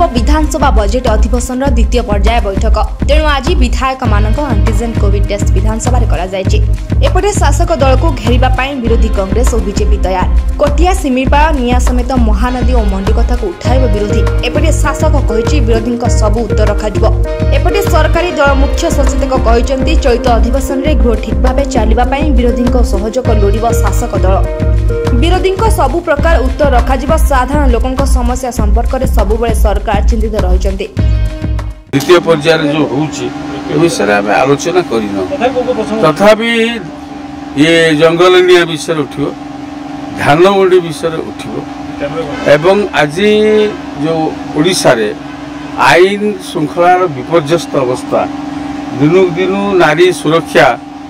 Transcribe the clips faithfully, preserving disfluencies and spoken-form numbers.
विधानसभा budget अधिवेशन द्वितीय पर्याय बैठक तेणु आज विधायक मानक एंटीजेन कोविड टेस्ट विधानसभा एपटे शासक दल को घेरिबा पाई विरोधी कांग्रेस और बीजेपी तैयार। कोटिया सिमिपा निया समेत महानदी और मंडी कथा को उठाइब विरोधी। एपटे शासक कहिछि विरोधी सबु उत्तर रखाजिबो। एपटे सरकारी दल मुख्य सचेतक कहिसंती चलित अधिवेशन रे गृह ठीक भाबे चलिबा पाई विरोधी सहयोग लोडिबो शासक दल। विरोधी सबु प्रकार उत्तर रखाजिबो। साधारण लोकंक समस्या संपर्क में सबु बेले सरकार चिंतित रहिसंती। द्वितीय पर्याय जो होउछि ए विषय में आलोचना करिनो, तथापि ये जंगल निया विषय उठियो, धान मंडी विषय उठियो एवं आज जो ओडिशा रे आईन श्रृंखलार विपर्यस्त अवस्था दिनू दिनू नारी सुरक्षा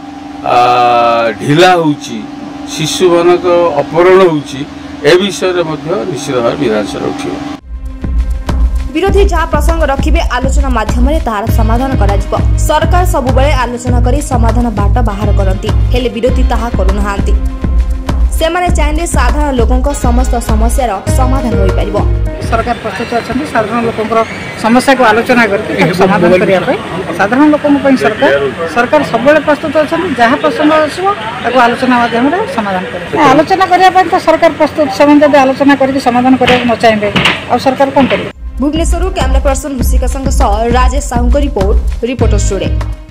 ढिला होउछि, शिशु मानक अपहरण होउछि, ए विषय रे मध्य निश्चित भाव विधानसभा उठियो। विरोधी जहाँ प्रसंग रखिबे आलोचना माध्यम तार समाधान करा जिवो। सरकार सबु बेले आलोचना करी समाधान बाट बाहर करंती, हेले विरोधी ताहा करूनाहांती। सेमाने चाइले साधारण लोकंक समस्त समस्यार समाधान होई परिबो। सरकार प्रस्तुत अछंती साधारण लोकंकर समस्या को आलोचना करके समाधान करिया पे। साधारण लोकंक पई सरकार सरकार सब बेले प्रस्तुत अछंती, जहाँ प्रसंग आसीबो ताको आलोचना माध्यम रे समाधान करे। आलोचना करिया पे तो सरकार प्रस्तुत समन्वय आलोचना करके समाधान करिया न चाहेबे और सरकार कोन करियो। भुवनेश्वर कैमरा पर्सन हुसिका संघ राजेश साहू को रिपोर्ट रिपोर्टर स्टूडियो।